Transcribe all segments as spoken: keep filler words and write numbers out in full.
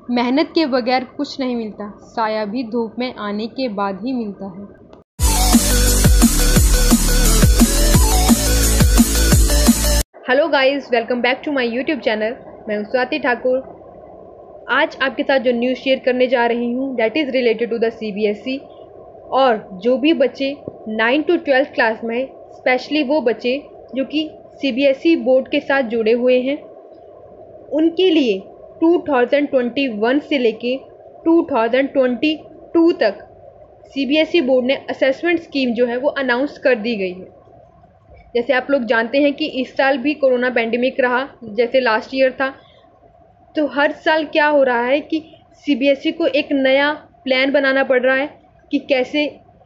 मेहनत के बगैर कुछ नहीं मिलता, साया भी धूप में आने के बाद ही मिलता है। Hello guys, welcome back to my YouTube channel. मैं हूं स्वाति ठाकुर। आज आपके साथ जो न्यूज़ शेयर करने जा रही हूं that is related to the CBSE. और जो भी बच्चे नाइन टू ट्वेल्थ क्लास में, स्पेशली वो बच्चे जो कि सीबीएसई बोर्ड के साथ जुड़े हुए हैं, उनके लिए टू थाउज़ेंड ट्वेंटी वन से लेके टू थाउज़ेंड ट्वेंटी टू तक सीबीएसई बोर्ड ने असेसमेंट स्कीम जो है वो अनाउंस कर दी गई है। जैसे आप लोग जानते हैं कि इस साल भी कोरोना पैंडेमिक रहा जैसे लास्ट ईयर था, तो हर साल क्या हो रहा है कि सीबीएसई को एक नया प्लान बनाना पड़ रहा है कि कैसे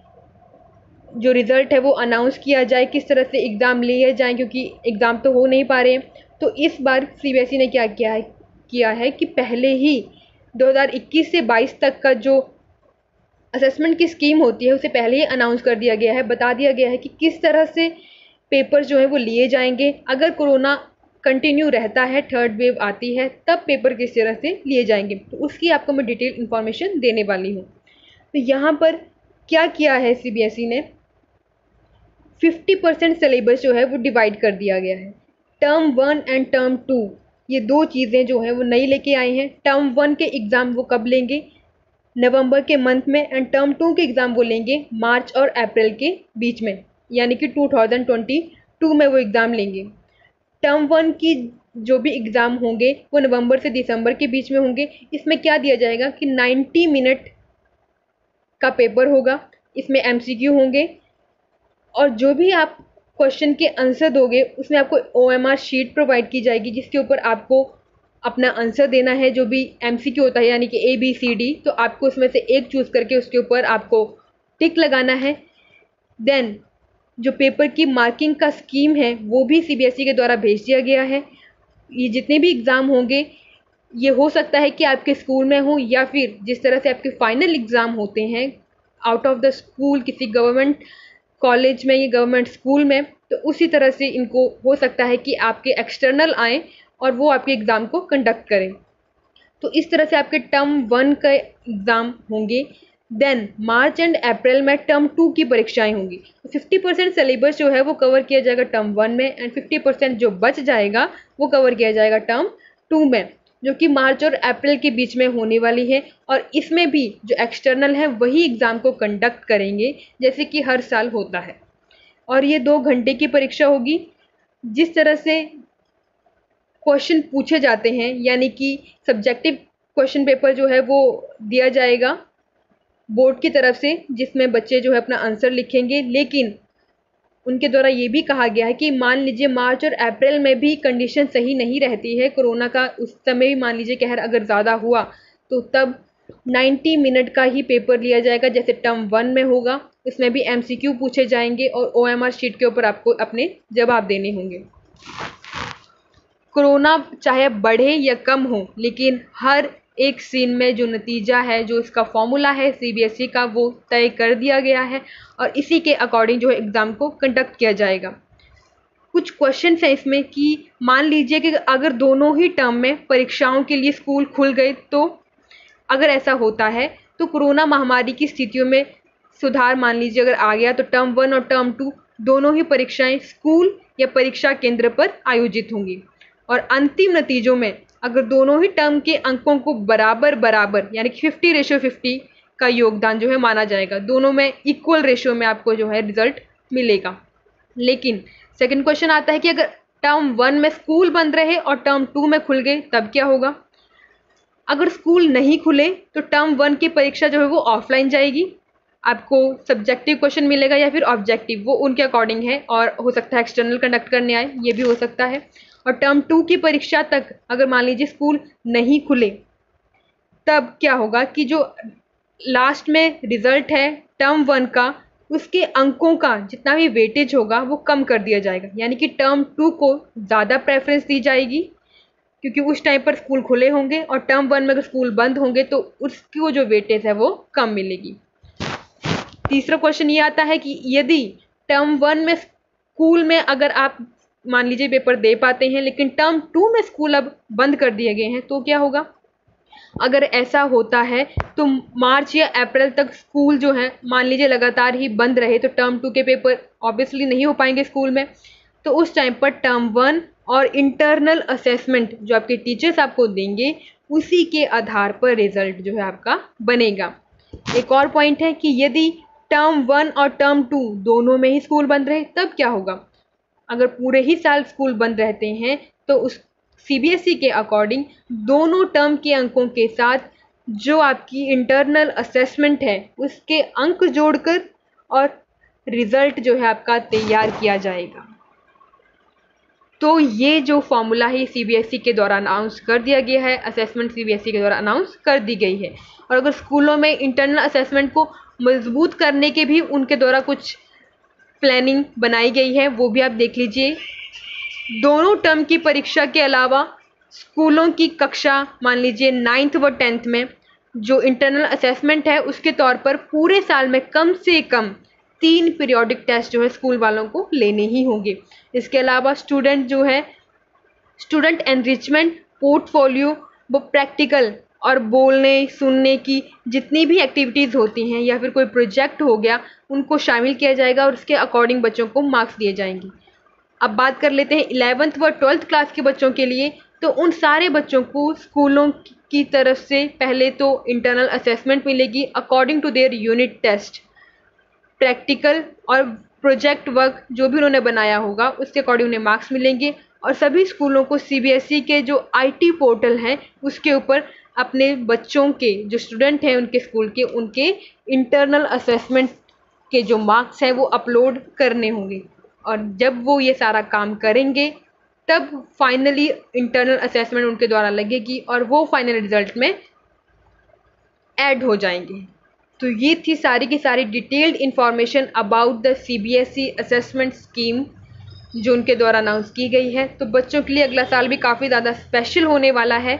जो रिज़ल्ट है वो अनाउंस किया जाए, किस तरह से एग्ज़ाम लिए जाएं, क्योंकि एग्ज़ाम तो हो नहीं पा रहे हैं। तो इस बार सीबीएसई ने क्या किया है किया है कि पहले ही दो हज़ार इक्कीस से बाईस तक का जो असेसमेंट की स्कीम होती है उसे पहले ही अनाउंस कर दिया गया है। बता दिया गया है कि किस तरह से पेपर जो है वो लिए जाएंगे। अगर कोरोना कंटिन्यू रहता है, थर्ड वेव आती है, तब पेपर किस तरह से लिए जाएंगे, तो उसकी आपको मैं डिटेल इन्फॉर्मेशन देने वाली हूँ। तो यहाँ पर क्या किया है सीबीएसई ने, फिफ्टी परसेंट सिलेबस जो है वो डिवाइड कर दिया गया है। Term one and term two, ये दो चीज़ें जो हैं वो नई लेके आए हैं। टर्म वन के एग्ज़ाम वो कब लेंगे, नवंबर के मंथ में, एंड टर्म टू के एग्ज़ाम वो लेंगे मार्च और अप्रैल के बीच में, यानी कि टू थाउज़ेंड ट्वेंटी टू में वो एग्ज़ाम लेंगे। टर्म वन की जो भी एग्ज़ाम होंगे वो नवंबर से दिसंबर के बीच में होंगे। इसमें क्या दिया जाएगा कि नाइन्टी मिनट का पेपर होगा, इसमें एमसीक्यू होंगे, और जो भी आप क्वेश्चन के आंसर दोगे उसमें आपको ओएमआर शीट प्रोवाइड की जाएगी, जिसके ऊपर आपको अपना आंसर देना है। जो भी एमसीक्यू होता है यानी कि ए बी सी डी, तो आपको उसमें से एक चूज़ करके उसके ऊपर आपको टिक लगाना है। देन जो पेपर की मार्किंग का स्कीम है वो भी सीबीएसई के द्वारा भेज दिया गया है। ये जितने भी एग्ज़ाम होंगे, ये हो सकता है कि आपके स्कूल में हो, या फिर जिस तरह से आपके फाइनल एग्ज़ाम होते हैं आउट ऑफ द स्कूल, किसी गवर्नमेंट कॉलेज में या गवर्नमेंट स्कूल में, तो उसी तरह से इनको हो सकता है कि आपके एक्सटर्नल आएँ और वो आपके एग्ज़ाम को कंडक्ट करें। तो इस तरह से आपके टर्म वन का एग्ज़ाम होंगे। देन मार्च एंड अप्रैल में टर्म टू की परीक्षाएं होंगी। तो फिफ्टी परसेंट सिलेबस जो है वो कवर किया जाएगा टर्म वन में, एंड फिफ्टी परसेंट जो बच जाएगा वो कवर किया जाएगा टर्म टू में, जो कि मार्च और अप्रैल के बीच में होने वाली है। और इसमें भी जो एक्सटर्नल है वही एग्ज़ाम को कंडक्ट करेंगे जैसे कि हर साल होता है। और ये दो घंटे की परीक्षा होगी। जिस तरह से क्वेश्चन पूछे जाते हैं, यानी कि सब्जेक्टिव क्वेश्चन पेपर जो है वो दिया जाएगा बोर्ड की तरफ से, जिसमें बच्चे जो है अपना आंसर लिखेंगे। लेकिन उनके द्वारा ये भी कहा गया है कि मान लीजिए मार्च और अप्रैल में भी कंडीशन सही नहीं रहती है कोरोना का, उस समय भी मान लीजिए कहर अगर ज़्यादा हुआ, तो तब नाइन्टी मिनट का ही पेपर लिया जाएगा जैसे टर्म वन में होगा। इसमें भी एमसीक्यू पूछे जाएंगे और ओएमआर शीट के ऊपर आपको अपने जवाब देने होंगे। कोरोना चाहे बढ़े या कम हो, लेकिन हर एक सीन में जो नतीजा है, जो इसका फॉर्मूला है सीबीएसई का, वो तय कर दिया गया है और इसी के अकॉर्डिंग जो है एग्ज़ाम को कंडक्ट किया जाएगा। कुछ क्वेश्चन हैं इसमें कि मान लीजिए कि अगर दोनों ही टर्म में परीक्षाओं के लिए स्कूल खुल गए, तो अगर ऐसा होता है तो कोरोना महामारी की स्थितियों में सुधार मान लीजिए अगर आ गया, तो टर्म वन और टर्म टू दोनों ही परीक्षाएं स्कूल या परीक्षा केंद्र पर आयोजित होंगी। और अंतिम नतीजों में अगर दोनों ही टर्म के अंकों को बराबर बराबर यानी कि फिफ्टी रेशो फिफ्टी का योगदान जो है माना जाएगा, दोनों में इक्वल रेशो में आपको जो है रिजल्ट मिलेगा। लेकिन सेकंड क्वेश्चन आता है कि अगर टर्म वन में स्कूल बंद रहे और टर्म टू में खुल गए, तब क्या होगा। अगर स्कूल नहीं खुले तो टर्म वन की परीक्षा जो है वो ऑफलाइन जाएगी। आपको सब्जेक्टिव क्वेश्चन मिलेगा या फिर ऑब्जेक्टिव, वो उनके अकॉर्डिंग है, और हो सकता है एक्सटर्नल कंडक्ट करने आए, ये भी हो सकता है। और टर्म टू की परीक्षा तक अगर मान लीजिए स्कूल नहीं खुले, तब क्या होगा कि जो लास्ट में रिजल्ट है टर्म वन का, उसके अंकों का जितना भी वेटेज होगा वो कम कर दिया जाएगा, यानी कि टर्म टू को ज़्यादा प्रेफरेंस दी जाएगी क्योंकि उस टाइम पर स्कूल खुले होंगे, और टर्म वन में अगर स्कूल बंद होंगे तो उसकी जो वेटेज है वो कम मिलेगी। तीसरा क्वेश्चन ये आता है कि यदि टर्म वन में स्कूल में अगर आप मान लीजिए पेपर दे पाते हैं, लेकिन टर्म टू में स्कूल अब बंद कर दिए गए हैं, तो क्या होगा। अगर ऐसा होता है तो मार्च या अप्रैल तक स्कूल जो है मान लीजिए लगातार ही बंद रहे, तो टर्म टू के पेपर ऑब्वियसली नहीं हो पाएंगे स्कूल में। तो उस टाइम पर टर्म वन और इंटरनल असेसमेंट जो आपके टीचर्स आपको देंगे, उसी के आधार पर रिजल्ट जो है आपका बनेगा। एक और पॉइंट है कि यदि टर्म वन और टर्म टू दोनों में ही स्कूल बंद रहे तब क्या होगा। अगर पूरे ही साल स्कूल बंद रहते हैं तो उस सीबीएसई के अकॉर्डिंग दोनों टर्म के अंकों के साथ जो आपकी इंटरनल असेसमेंट है उसके अंक जोड़कर और रिजल्ट जो है आपका तैयार किया जाएगा। तो ये जो फॉर्मूला है सीबीएसई के द्वारा अनाउंस कर दिया गया है, असेसमेंट सीबीएसई के द्वारा अनाउंस कर दी गई है। और अगर स्कूलों में इंटरनल असेसमेंट को मजबूत करने के भी उनके द्वारा कुछ प्लानिंग बनाई गई है, वो भी आप देख लीजिए। दोनों टर्म की परीक्षा के अलावा स्कूलों की कक्षा मान लीजिए नाइन्थ व टेंथ में जो इंटरनल असेसमेंट है उसके तौर पर पूरे साल में कम से कम तीन पीरियोडिक टेस्ट जो है स्कूल वालों को लेने ही होंगे। इसके अलावा स्टूडेंट जो है स्टूडेंट एनरिचमेंट, पोर्टफोलियो व प्रैक्टिकल और बोलने सुनने की जितनी भी एक्टिविटीज़ होती हैं या फिर कोई प्रोजेक्ट हो गया उनको शामिल किया जाएगा और उसके अकॉर्डिंग बच्चों को मार्क्स दिए जाएंगे। अब बात कर लेते हैं इलेवेंथ व ट्वेल्थ क्लास के बच्चों के लिए। तो उन सारे बच्चों को स्कूलों की तरफ से पहले तो इंटरनल असेसमेंट मिलेगी according to their unit test, practical और प्रोजेक्ट वर्क जो भी उन्होंने बनाया होगा उसके अकॉर्डिंग उन्हें मार्क्स मिलेंगे। और सभी स्कूलों को सीबीएसई के जो आईटी पोर्टल है उसके ऊपर अपने बच्चों के जो स्टूडेंट हैं उनके स्कूल के उनके इंटरनल असेसमेंट के जो मार्क्स हैं वो अपलोड करने होंगे। और जब वो ये सारा काम करेंगे तब फाइनली इंटरनल असेसमेंट उनके द्वारा लगेगी और वो फाइनल रिजल्ट में ऐड हो जाएंगे। तो ये थी सारी की सारी detailed information about the CBSE assessment scheme जो उनके द्वारा अनाउंस की गई है। तो बच्चों के लिए अगला साल भी काफ़ी ज़्यादा स्पेशल होने वाला है।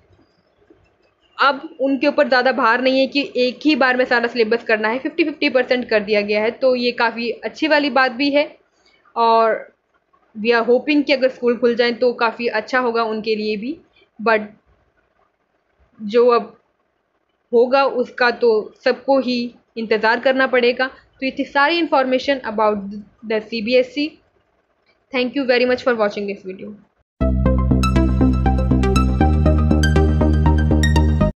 अब उनके ऊपर ज़्यादा भार नहीं है कि एक ही बार में सारा सिलेबस करना है, फिफ्टी फिफ्टी परसेंट कर दिया गया है। तो ये काफ़ी अच्छी वाली बात भी है और वी आर होपिंग कि अगर स्कूल खुल जाएं तो काफ़ी अच्छा होगा उनके लिए भी। बट जो अब होगा उसका तो सबको ही इंतज़ार करना पड़ेगा। तो ये थी सारी information about the CBSE. Thank you very much for watching this video.